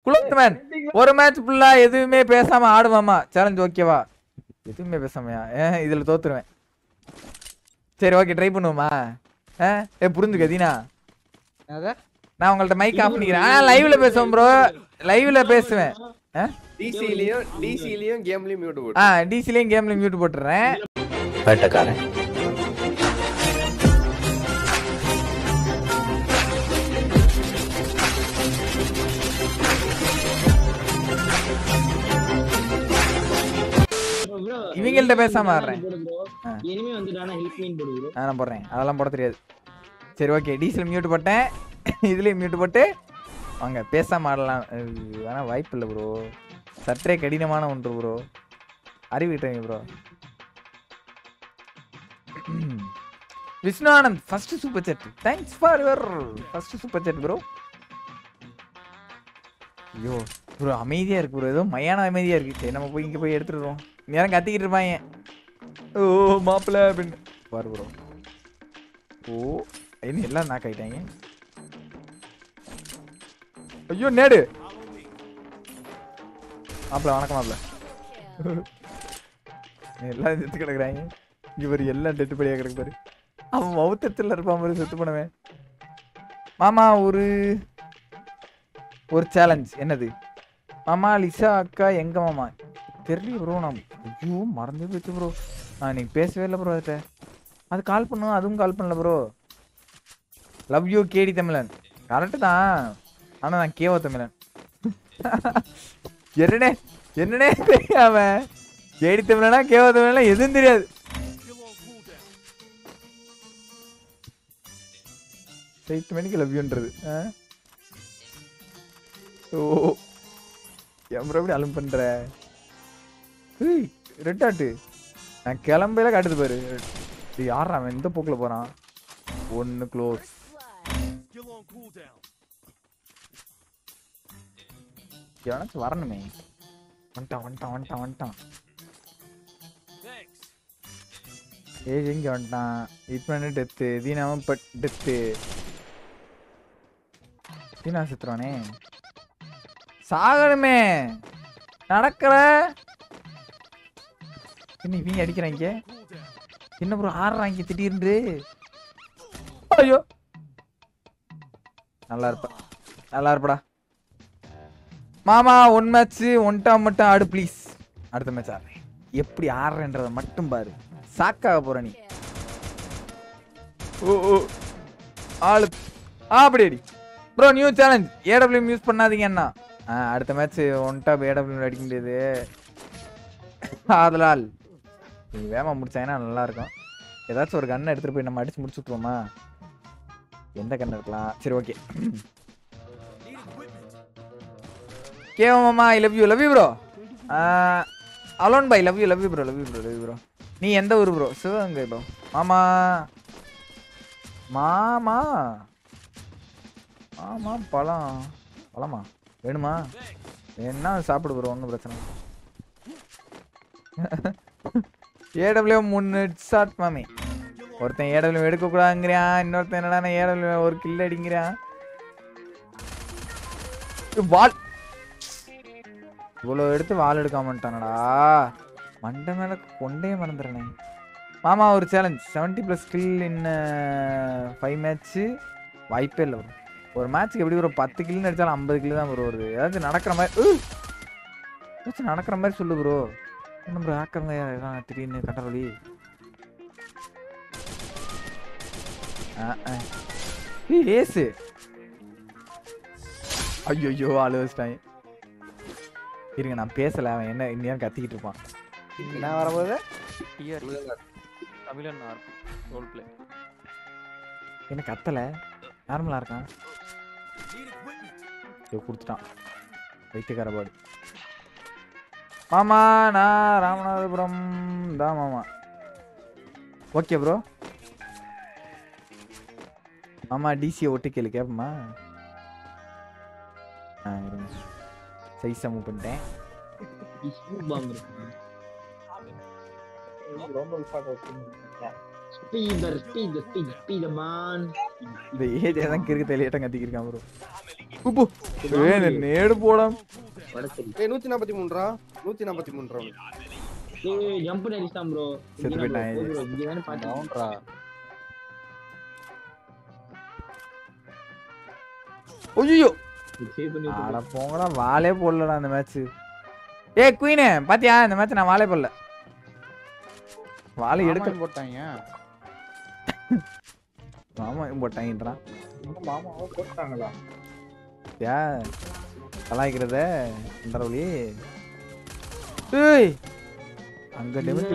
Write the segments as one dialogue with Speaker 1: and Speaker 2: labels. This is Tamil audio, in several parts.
Speaker 1: குலோத்மேன் ஒரு மேட்ச் ஃபுல்லா எதுவுமே பேசாம ஆடுவாமா சேலஞ்ச் ஓகேவா எதுவுமே பேசாமையா இதுல தோத்துருவேன் சரி ஓகே ட்ரை பண்ணுவோமா புரிஞ்சுக்க தீனா நான் உங்கள்ட்ட மைக் ஆஃப் பண்ணிக்கிறேன் லைவ்ல பேசுவேன் ப்ரோ லைவ்ல பேசுவேன்
Speaker 2: டிசிலயும் கேம்லயும் மியூட் போட்டு
Speaker 1: டிசிலயும் கேம்லயும் மியூட் போட்டுறேன்
Speaker 3: வேட்டக்காரன்
Speaker 1: இவங்கள்ட்ட பேசாம ஆடுறேன்
Speaker 4: இனிமே வந்துட்டானா ஹெல்ப் மீன் போடுங்க
Speaker 1: நான் போடுறேன் அதெல்லாம் போட தெரியாது சரி ஓகே டீசல் மியூட் போட்டேன் இதுலயும் மியூட் போட்டு வாங்க பேசாம ஆடலாம் வேணா வாய்ப்பு இல்லை ப்ரோ சற்றே கடினமான ஒன்று ப்ரோ அறிவிட்டேங்க bro Vishnu Anand first super chat thanks for your first super chat bro ஐயோ ப்ரோ அமைதியா இருக்கு ப்ரோ ஏதோ மயான அமைதியா இருக்கு சரி நம்ம போய் இங்க போய் எடுத்துடுறோம் நேரம் கத்திக்கிட்டு இருப்பாங்க ஓ மாப்பிள்ள அப்படின்னு பாரு ப்ரோ ஓ என்ன எல்லாம் நாக் ஆயிட்டாங்க ஐயோ நேடு மாப்பிள்ள வணக்கம் மாப்பிள்ள எல்லாம் செத்து கிடக்குறாங்க இங்க பாரு எல்லாம் டெட்டு படியா கிடக்கு பாரு அவன் மவுத்தத்தில் இருப்பான் பாரு செத்து போனவன் மாமா ஒரு சேலஞ்ச் என்னது மாமா லிசா அக்கா எங்க மாமா தெரியல ப்ரோ நான் ஐயோ மறந்து போச்சு ப்ரோ நான் இன்னைக்கு பேசவே இல்லை ப்ரோ அதுட்ட அது கால் பண்ணும் அதுவும் கால் பண்ணல ப்ரோ லவ் யூ கேடி தமிழன் கரெக்டு தான் ஆனால் நான் கேவ தமிழன் என்னனே தெரியாம கேடி தமிழனா கேவ தமிழனா எதுவும் தெரியாது எயிட் மணிக்கு லவ் யூன்றது ஓ என் எப்படி அலும் பண்ற ரெட் ஆட்டு நான் கிளம்பையில காட்டுது பாரு யாரா அவன் எந்த போக்கில் போறான் ஒன்னு க்ளோஸ் எவனாச்சும் வரணுமே வந்துட்டான் ஏஜ் எங்க வந்துட்டான் இப்போ டெத்து தீனாவும் டெத்து தீனா சுத்துறானே சாகணுமே நடக்கிற என்ன இவங்க அடிக்கிறாங்க என்ன ப்ரோ ஆடுறாங்க திடீர்னு ஐயோ நல்லா இருப்படா மாமா ஒன் மேட்ச் ஒன்டா மட்டும் ஆடு ப்ளீஸ் அடுத்த மேட்ச் ஆடுறேன் எப்படி ஆடுறேன்றத மட்டும் பாரு சாக்காக போற நீ ஓ ஆளு அப்படி அடி bro new challenge A W use பண்ணாதீங்க அண்ணா அடுத்த மேட்ச் ஒன் டாப் ஏடபிள்யூ அடிக்க முடியாது ஆதலால் நீங்க வேமா முடிச்சாங்கன்னா நல்லா இருக்கும் ஏதாச்சும் ஒரு கண்ணை எடுத்துட்டு போய் நம்ம அடிச்சு முடிச்சு விட்டுருவோமா எந்த கண்ணை இருக்கலாம் சரி ஓகே கேவமாமா I love you bro alone bye love you bro நீ எந்த ஊர் ப்ரோ சிவகங்கை ப்ரோ மாமா பழமா வேணுமா என்ன சாப்பிடு ப்ரோ ஒன்றும் பிரச்சனை ஏடபிள்யூ 3 ஷாட் மாமி ஒருத்தன் ஏடபிள்யூ எடுக்கக்கூடாதுங்கிறான் இன்னொருத்தன் என்னடா ஏடபிள்யூ ஒரு கில் அடிங்கிறான் வால் இவ்வளோ எடுத்து வால் எடுக்காமட்டானடா மண்டை மேலே கொண்டே மறந்துடுறேனே மாமா ஒரு சேலஞ்ச் 70+ கில் இன் 5 மேட்ச்சு வாய்ப்பே இல்லை ப்ரோ ஒரு மேட்ச்சுக்கு எப்படி ஒரு 10 கில்னு அடித்தாலும் 50 கிலோ தான் ப்ரோ வருது ஏதாச்சும் நடக்கிற மாதிரி சொல்லு ப்ரோ என்ன ப்ரோ ஆக்கங்க திடீர்னு கண்டறொலி ஏசு ஐயோ ஆளு வச்சிட்டாங்க இருங்க நான் பேசல அவன் என்ன இன்னும் கத்திக்கிட்டு இருப்பான் நான் வரும்போது
Speaker 5: தமிழன் ரோல் பிளே
Speaker 1: என்ன கத்தல நார்மலா இருக்கான் கொடுத்துட்டான் வைத்தியக்கார பாடு மாமா நான் ராமநாதபுரம் தான் மாமா ஓகே ப்ரோ மாமா டிசியை ஒட்டு கேளு கேட்போமா சைஸா மூவ் பண்ணிட்டேன் இந்த ஏஜ் தான் கிறுக்கு தெளியட்டம் கத்திக்கிருக்கான் ப்ரோ உப்பு இந்த நேடு போடாம
Speaker 4: படச்சரி.
Speaker 2: ஏய் 143 143
Speaker 4: ஏய் ஜம்ப் அடிச்சான் ப்ரோ.
Speaker 1: செத்து போயிட்டான் இது.
Speaker 4: இங்க தான பாத்தேன்.
Speaker 2: டவுன்ரா.
Speaker 1: ஐயோ
Speaker 4: சேவ் பண்ணி
Speaker 1: அட போங்கடா வாளே போடலடா அந்த மேட்ச். ஏய் குயினே பாத்தியா இந்த மேட்ச் நான் வாளே போடல. வாளை எடுக்க
Speaker 2: போட்டாங்க.
Speaker 1: மாமா போட்டாங்கன்றான்.
Speaker 2: மாமாவ போட்டாங்களா?
Speaker 1: யா கலாய்க்கிறத என்றவளி. ஏய் அங்க டெமிட்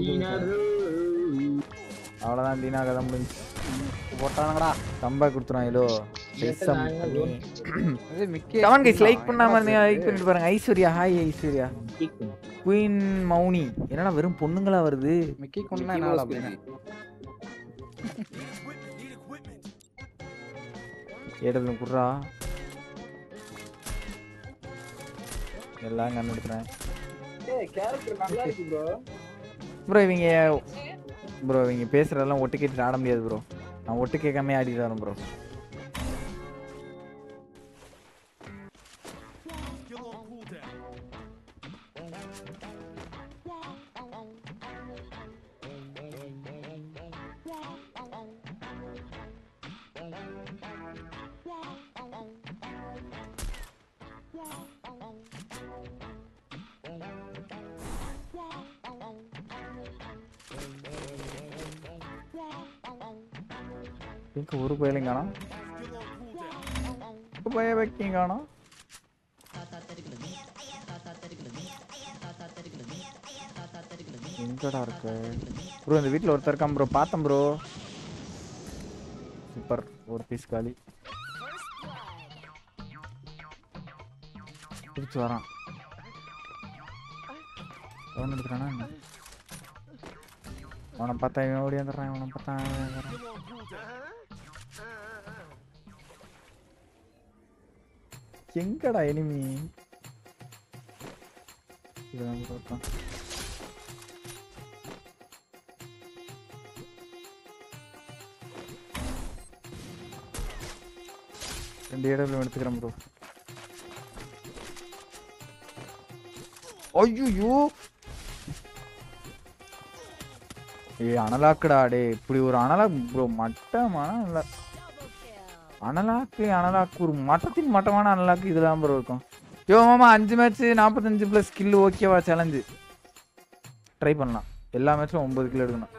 Speaker 1: அவ்வளவுதான் தீனா கதை முடிஞ்சு
Speaker 2: போட்டாங்கடா.
Speaker 1: கம்பேக் கொடுத்துறாங்களோ.
Speaker 2: அது மிக்கி
Speaker 1: கமெண்ட் கைஸ் லைக் பண்ணாம இருந்தீங்க லைக் பண்ணிட்டு பாருங்க. ஐஸ்வர்யா ஹாய் ஐஸ்வர்யா. குயின் மௌனி என்னடா வெறும் பொண்ணுங்களா வருது.
Speaker 2: மிக்கி கொன்னா என்னால அப்படினா.
Speaker 1: ஏடல குறா எல்லாம் கண்ணு எடுத்துறேன்.
Speaker 2: ஏய் கேரக்டர் நல்லா இருக்கு ப்ரோ.
Speaker 1: ப்ரோ இவங்க பேசுறதெல்லாம் ஒட்டு கேட்டு ஆட முடியாது ப்ரோ. நான் ஒட்டு கேட்காம ஆடிட்டு வரேன் ப்ரோ. ஒரு பயிலையும் காணோம். ஒரு பய வைக்கையும் காணோம். எங்கடா இருக்கு ப்ரோ? இந்த வீட்டில் ஒருத்தர் இருக்கான் ப்ரோ. பார்த்தேன் ப்ரோ. சூப்பர். ஒரு பீஸ் காலி பிடிச்சி வரான். அவன் எடுக்கிறானா என்ன? அவனை பார்த்தா இவன் ஓடி வந்துடுறான். இவனை பார்த்தா எங்கடா எனிமி? இதுதான் பார்த்தான். ரெண்டு இடத்துல எடுத்துக்கிறேன் ப்ரோ. ஐயோ ஏய் அனலாக்குடா டே. இப்படி ஒரு அனலாக் ப்ரோ மட்டமான அனலாக்கு ஒரு மட்டத்தின் மட்டமான அனலாக்கு இதெல்லாம் ப்ரோ இருக்கும். யோ மாமா 5 மேட்ச் 45 + ஸ்கில் ஓகேவா? சேலஞ்சு ட்ரை பண்ணலாம். எல்லா மேட்சும் 9 கிலோ எடுக்கணும்.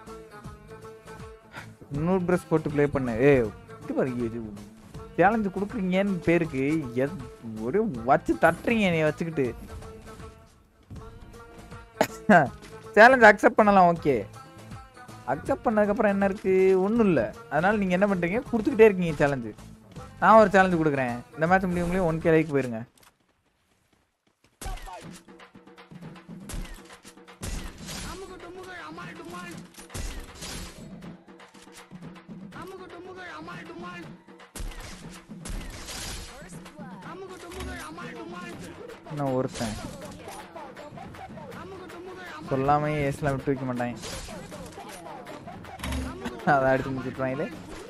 Speaker 1: 100 ப்ரெஸ் போட்டு ப்ளே பண்ணு. இது பாருங்க சேலஞ்சு கொடுக்குறீங்கன்னு பேருக்கு ஒரே வச்சு தட்டுறீங்க நீ வச்சுக்கிட்டு. சேலஞ்ச் அக்செப்ட் பண்ணலாம். ஓகே அக்செப்ட் பண்ணதுக்கப்புறம் என்ன இருக்கு? ஒன்றும் இல்லை. அதனால நீங்கள் என்ன பண்ணுறீங்க? கொடுத்துக்கிட்டே இருக்கீங்க சேலஞ்சு. நான் ஒரு சேலஞ்சு கொடுக்குறேன். இந்த மேட்ச் முடியுங்களே 1K லைக் போயிருங்க. நான் ஒருத்தன் சொல்லாமே ஏஸ்லாம் விட்டு வைக்க மாட்டாங்க. அதை அடிச்சு முடிச்சுட்றாங்களே.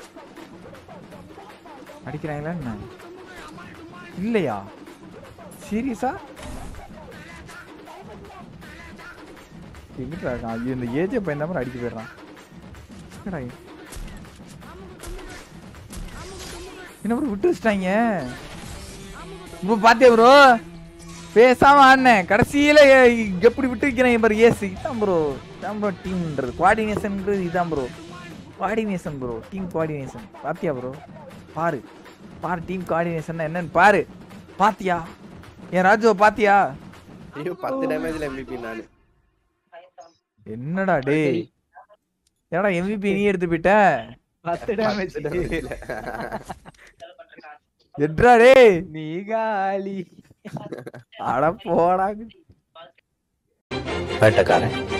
Speaker 1: அடிக்கிறாங்களா என்ன? இல்லையா? சீரியஸா? எங்கிட்ட இருக்கான்? ஐயோ இந்த ஏஜை பயந்த மாதிரி அடிக்க போயிடுறான். என்ன ப்ரோ விட்டு வச்சிட்டாங்க? ப்ரோ பாத்தியா ப்ரோ? பேசாம ஆடினேன் கடைசியில எப்படி விட்டு வைக்கிறேன் பாரு. ஏசு இதான் ப்ரோ. இதான் ப்ரோ டீம்ன்றது. கோஆர்டினேஷன்ன்றது இதான் bro. Coordination bro. Team coordination பாத்தியா ப்ரோ? பாரு பாரு டீம் கோஆர்டினேஷன் என்னன்னு பாரு. பாத்தியா என் ராஜுவ பாத்தியா?
Speaker 2: ஐயோ 10 டேமேஜ்ல MVP நானு.
Speaker 1: என்னடா டேய்? ஏடா MVP நீ எடுத்து போயிட்ட? 10 டேமேஜ் எட்ரா டேய் நீ காலி. அட போடா வேட்டக்காரன்.